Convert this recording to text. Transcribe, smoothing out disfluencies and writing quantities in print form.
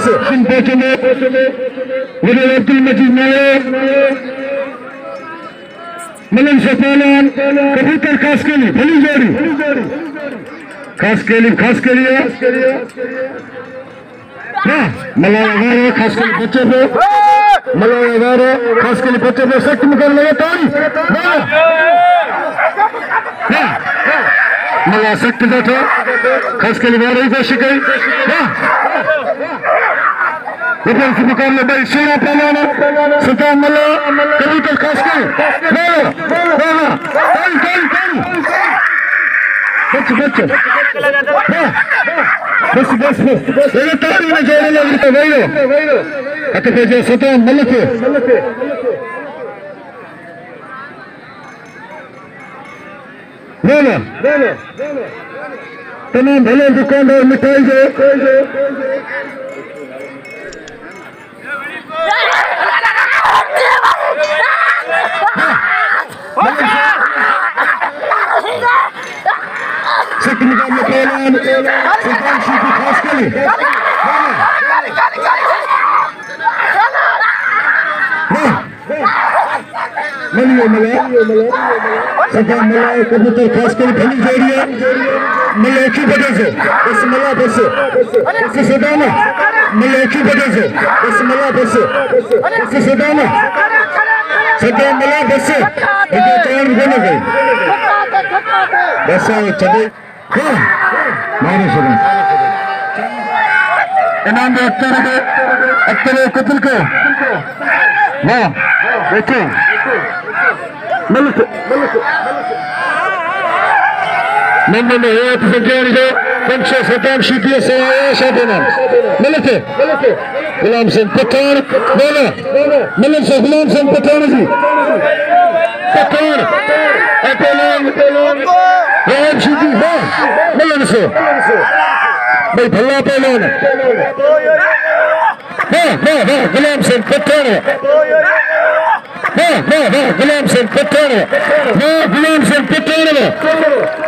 अब्दुल मजीद नायक Malan शफालान कबूतर खासकेली भली जोड़ी खासकेली मलाया खासकेली बच्चे पे मलाया खासकेली बच्चे पे सख्त मुकाबला तारी मला सख्त बैठा खासकेली वाली को शिकाई मुकाबले भाई शेरा पहलवान सल्तान मल्ला कबूतर खासकेली बस तारी में जोड़े लगते वही अतः सल्तान मल्ला के तमाम भले दुकानदार मिठाई जो सख्त मुकाबले पहलवान सुल्तान शीखी खासकेली सल्तान मला कबूतर खासकेली भली जोड़िया मला की वजह से बस मला बस सदाना मला की वजह से बस मला बस सदाना सदा मला बस इधर चार बने गए बस चले मारे सुना इनाम में अक्तर कत्ल को वाह देखो من هي تفجيره خمسة ستان شيبية سوايا شابنا ملكة غلام سن بطار مالا ملكة غلام سن بطار جي بطار أبلان غلام شيبي ها ملكة بي بھلا پہلوان غلام سن بطار غلام سن بطار غلام سن بطار